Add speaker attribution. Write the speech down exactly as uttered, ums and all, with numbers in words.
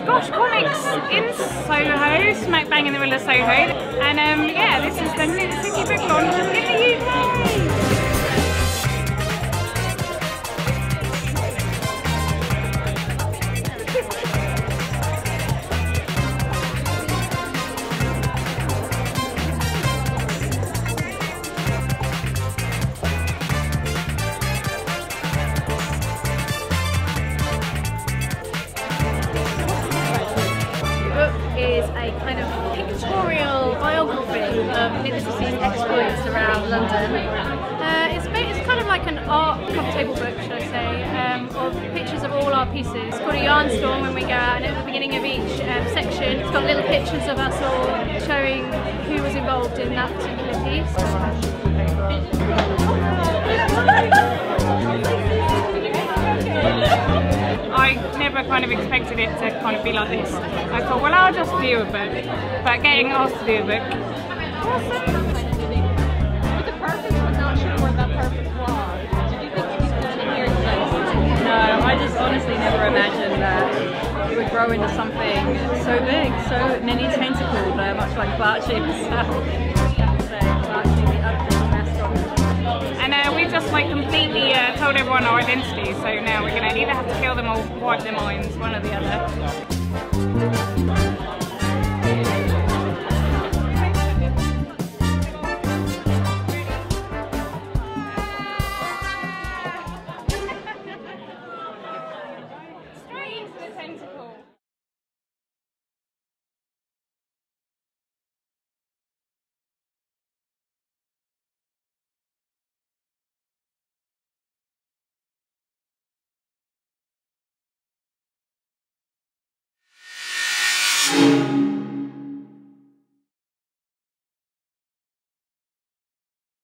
Speaker 1: gosh, comics in Soho, smack bang in the middle of Soho. And um, yeah, this is the new City Book launch in the U K.
Speaker 2: Is a kind of pictorial biography of literacy's exploits around London. Uh, it's, it's kind of like an art coffee table book, should I say, um, of pictures of all our pieces. It's called a yarnstorm when we go out, and at the beginning of each um, section it's got little pictures of us all showing who was involved in that particular piece.
Speaker 1: I never kind of expected it to kind of be like this. I thought, well, I'll just do a book, but getting asked to do a book, awesome.
Speaker 3: With the purpose, but not sure what that purpose was. Did you think you'd be standing here today?
Speaker 4: No, I just honestly never imagined that it would grow into something so big, so many tentacled, uh, much like Barchi himself. So, Barchi, the ugly mascot.
Speaker 1: And uh, we just like completely uh, told everyone our identity, so now we're going to either have to kill them or wipe their minds, one or the other. Straight into the tentacle.
Speaker 5: You